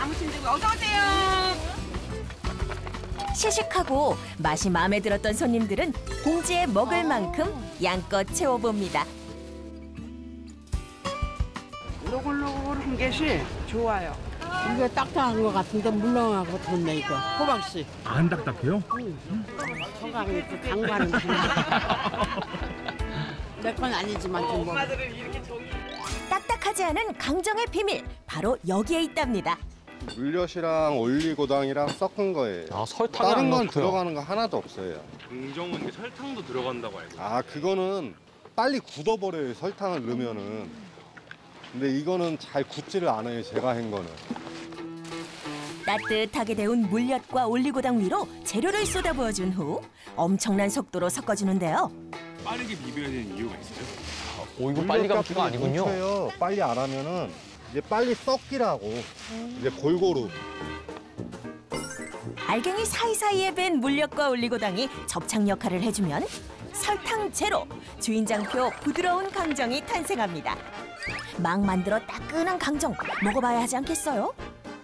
담으시면 되고 어서 오세요. 시식하고 맛이 마음에 들었던 손님들은 봉지에 먹을 만큼 양껏 채워봅니다. 노골노골한 것이 좋아요. 이게 딱딱한 것 같은데 물렁하고 좋네 이거. 호박씨. 안 딱딱해요? 호박이 그 강반은 내 건 아니지만 좀 뭐. 딱딱하지 않은 강정의 비밀 바로 여기에 있답니다. 물엿이랑 올리고당이랑 섞은 거예요. 아, 설탕이 다른 안 건 넣고요. 들어가는 거 하나도 없어요. 강정은 설탕도 들어간다고 알고 있어요. 아, 그거는 빨리 굳어버려요, 설탕을 넣으면은. 근데 이거는 잘 굳지를 않아요, 제가 한 거는. 따뜻하게 데운 물엿과 올리고당 위로 재료를 쏟아부어준 후 엄청난 속도로 섞어주는데요. 빠르게 비벼야 되는 이유가 있어요? 오, 이거 빨리 감기가 아니군요. 뭉쳐요. 빨리 안 하면은 이제 빨리 썩기라고. 이제 골고루. 알갱이 사이사이에 밴 물엿과 올리고당이 접착 역할을 해주면 설탕 제로, 주인장표 부드러운 강정이 탄생합니다. 막 만들어 따끈한 강정 먹어봐야 하지 않겠어요?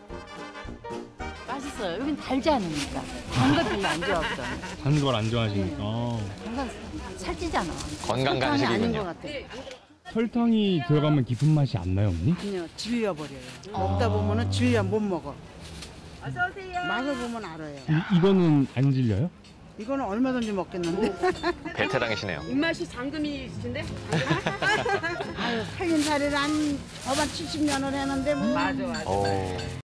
맛있어요. 여긴 달지 않으니까. 단 거 별로 안 좋아하거든. 단 걸 안 좋아하시니까. 단건 살찌잖아. 건강 설탕이 아닌 간식이군요. 것 같아. 설탕이 들어가면 깊은 맛이 안 나요, 언니? 그냥 질려버려요. 먹다 보면은 질려 못 먹어. 어서 오세요. 맛을 보면 알아요. 이거는 안 질려요? 이거는 얼마든지 먹겠는데. 베테랑이시네요. 입맛이 장금이신데? 아유, 살림살이를 한 저반 70년을 했는데 뭐. 맞아. 오.